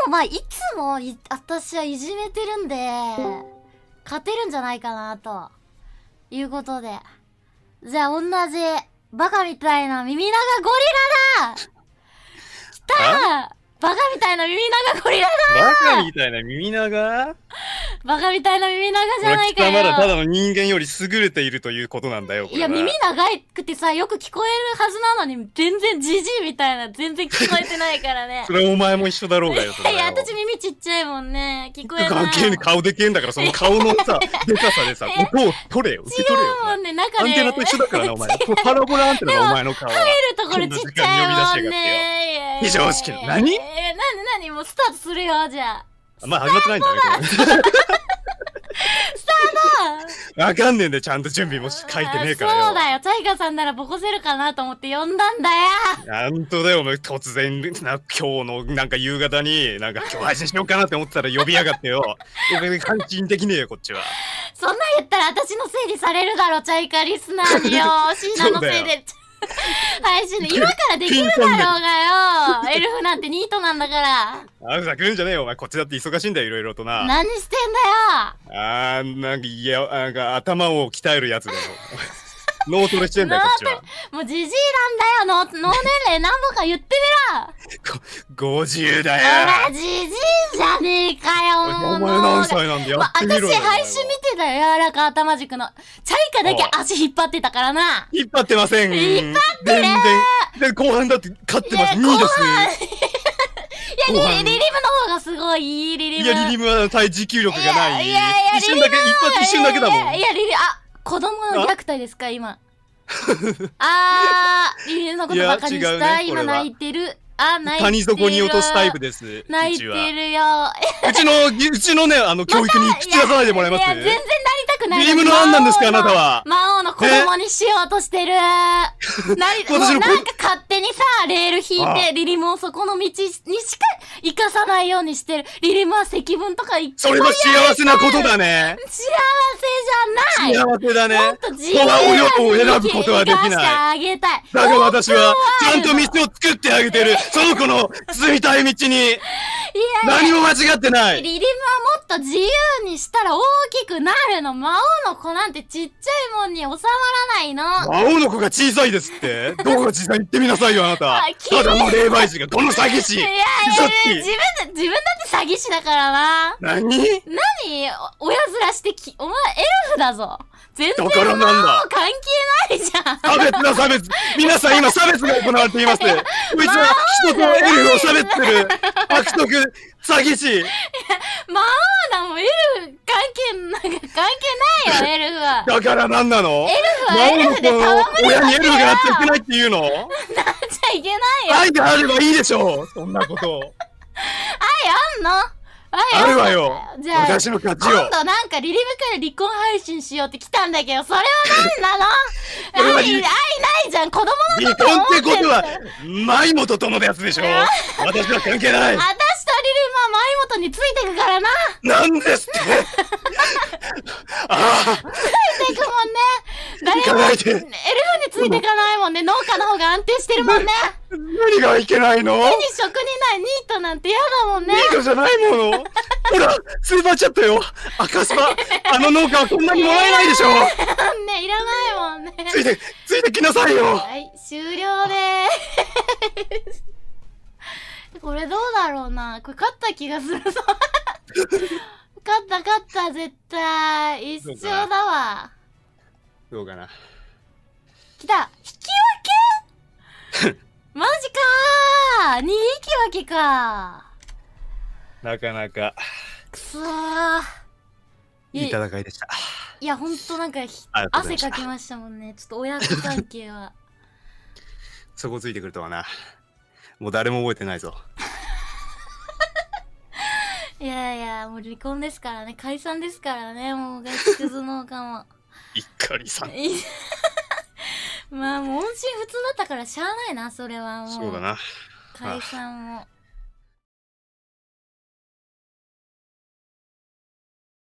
まあいつも私はいじめてるんで勝てるんじゃないかなということで、じゃあ同じバカみたいな耳長ゴリラだ。きたー、バカみたいな耳長ゴリラだ。 バカみたいな耳長？ バカみたいな耳長じゃないかよ。 俺はまだただの人間より優れているということなんだよ。これは。 いや、耳長くてさ、よく聞こえるはずなのに、全然ジジイみたいな、全然聞こえてないからね。 それお前も一緒だろうがよ。それいや、私耳ちっちゃいもんね。聞こえない。 関係ねえ、顔でけえんだから、その顔のさ、でかさでさ、音を取れよ、受け取れよ。 違うもんね、なんかね。 アンテナと一緒だからな、お前。パラボラアンテナだ、お前の顔は。 入るところちっちゃいもんね。 非常識の何？ 何もうスタートするよ、じゃあ。 まあ始まってないんだね。 スタート。 わかんねえんだよ、ちゃんと準備も書いてねえからよ。 そうだよ、チャイカさんならボコせるかなと思って呼んだんだよ。 なんとだよ、お前突然、今日のなんか夕方に、なんか今日配信しようかなって思ってたら呼びやがってよ。関心できねえよ、こっちは。 そんなん言ったら私のせいにされるだろ、チャイカリスナーによ。シーナのせいで。配信で今からできるだろうがよ。エルフなんてニートなんだから。 ふざけるんじゃねえよ、お前。こっちだって忙しいんだよ、いろいろとな。 何してんだよ。 なんか、いや、なんか頭を鍛えるやつだよ。脳トレしてんだよ、こっちは。 もうジジイなんだよ、脳年齢何本か言ってみろ。 50だよ。 お前ジジイじゃねえかよ、 お前何歳なんだよ。 私配信見てたよ、柔らか頭軸の。チャイカだけ足引っ張ってたからな。 引っ張ってません。 引っ張ってる。 全然。で、後半だって勝ってます。2位です。 いや、リリムの方がすごい、リリム。 いや、リリムは対持久力がない。 いや、 一瞬だけ、一瞬だけだもん。 いや、子供の虐待ですか、今。リリムのことバカにした。今泣いてる。泣いてる。 谷底に落とすタイプです。 泣いてるよ。 うちのね、教育に口出さないでもらえます？ いや、全然なりたくない。 リリムの案なんですか、あなたは。 魔王の子供にしようとしてる。なんか勝手にさ、レール引いて、リリムをそこの道にしか生かさないようにしてる。リリムは積分とか言って。 それは幸せなことだね。 幸せじゃない。 幸せだね。 もっと自由な親を選ぶことはできない。だが私は、ちゃんと道を作ってあげてる。その子の進みたい道に。何も間違ってない。 リリムはもっと自由にしたら大きくなるの。魔王の子なんてちっちゃいもんに収まらないの。 魔王の子が小さいですって？どこが小さい？言ってみなさいよ、あなた。ただの霊媒師が、この詐欺師。 いや、自分だって詐欺師だからな。 何親面してお前エルフだぞ。全然だからなんだ。 関係ないじゃん。 差別だ、差別。皆さん今差別が行われています。こいつは人とエルフを差別する。悪徳、詐欺師。 魔王だもん、エルフ関係ないよ、エルフは。 だからなんなの？ エルフはエルフで戯れない。 親にエルフがやっちゃいけないって言うの？ なっちゃいけないよ。 愛があればいいでしょう、そんなこと。 愛あんの？ あるわよ。 じゃあ、 私の勝ちよ。 今度なんかリリムから離婚配信しようって来たんだけど、それは何なの？愛ないじゃん、子供のこと思ってる。 離婚ってことは、舞本殿のやつでしょ？私は関係ない。 私とリリムは舞本についてくからな。 なんですってついてくもんね。誰もエルフについてかないもんね。農家の方が安定してるもんね。 何がいけないの？ 手に職にないニートなんて嫌だもんね。 ニートじゃないもの。ほら、スーパーチャットよ。赤スパ。あの農家はこんなにもらえないでしょ。 ね、いらないもんね。 ついてきなさいよ。 はい、終了でーす。これどうだろうな。これ勝った気がするぞ。勝った絶対。一緒だわ。 どうかな。 来た。引き分けマジかー。2引き分けかなかなか。 くそー。 いい戦いでした。 いや、ほんとなんか汗かきましたもんね。ちょっと親子関係は。 そこついてくるとはな。もう誰も覚えてないぞ。 いやいや、もう離婚ですからね。解散ですからね。もうガチクズ農家も。 いっかりさん。 まあ、もう音信不通だったからしゃあないな、それはもう。 そうだな。 解散も。